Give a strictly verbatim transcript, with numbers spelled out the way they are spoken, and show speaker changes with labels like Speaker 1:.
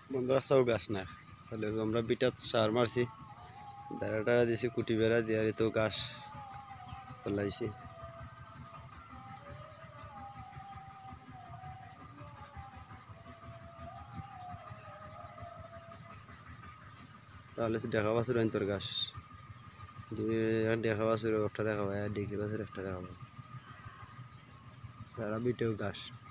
Speaker 1: বন্ধ রাস্তাও গাছ না, তাহলে আমরা বিটাত সার মারছি, বেড়া টেড়া দিয়েছি, কুটি বেড়া দিয়ে তো গাছ ফলাইছি। তাহলে দেখা বাছুর তোর গাছ দুই দেখা বাছুর একটা দেখা পায়, ডিগ্রি বাছুর একটা দেখা পায়, বেড়া বিটেও গাছ।